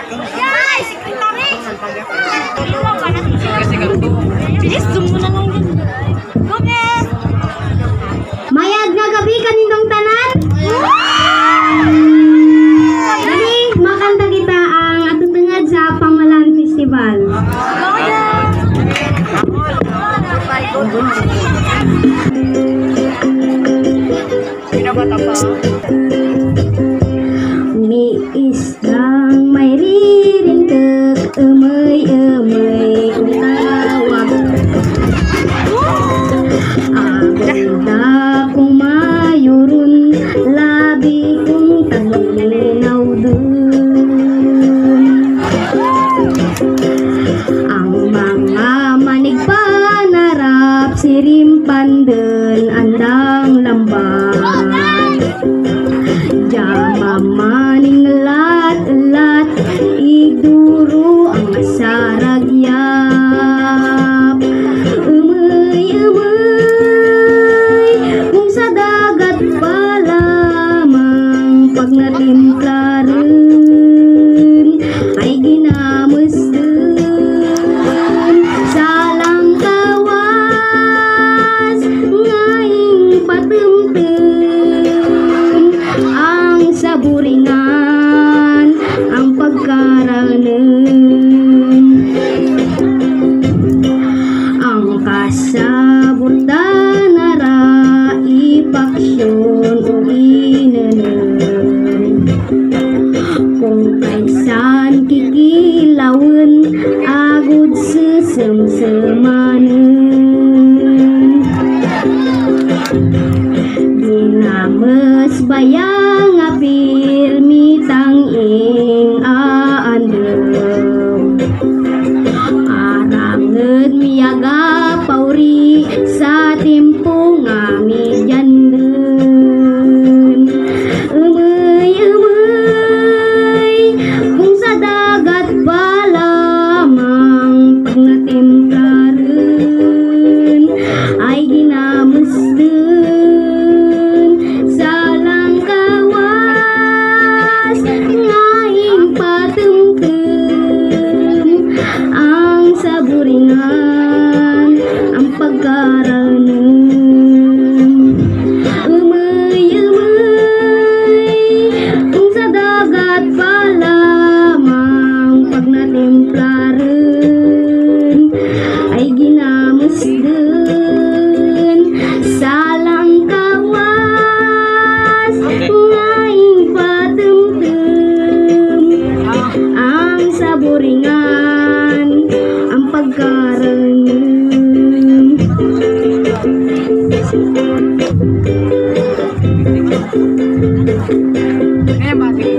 Yay! Sekretary! Bilis, zoom mo na lang yun. Gomez! Mayag nga gabi kanindong tanan. Dali, makanta kita ang atutungad sa Pamalan Festival. Pinabata pa. Mi isdang may ririntek, emay-emay kung tawag. Agda kung mayurun, labi kung taglinaw dun. Ang mga manig panarap, sirimpan dun, andang lambat. Jama maning lat-lat, iduro ang masaragyap. Umay, kung sa dagat pa lamang, pag natimpla rin, ay ginamus din. Salang kawas, ngaing patumtum, ang saburingan, ang pagkaranan, ang kasabutan nara ipaksyon o inanan. Kung kaysan kikilawan, agud sesemsemanan. Dinames bayang apir mitang ing aandem. Aranged miyaga pauri sa timpo nga midyanden. Umay, kung sa dagat ba lamang, pag natimpla rin, ay ginamos din. Salang kawas, ngaing patumtum, ang saburingan, ang pagkaranan. Umay, kung sa dagat pa lamang, pag natimpla rin, ay ginamos din. Salang kawas, ngaing patumtum, ang saburingan, ang pagkaranan. Kaya bakit?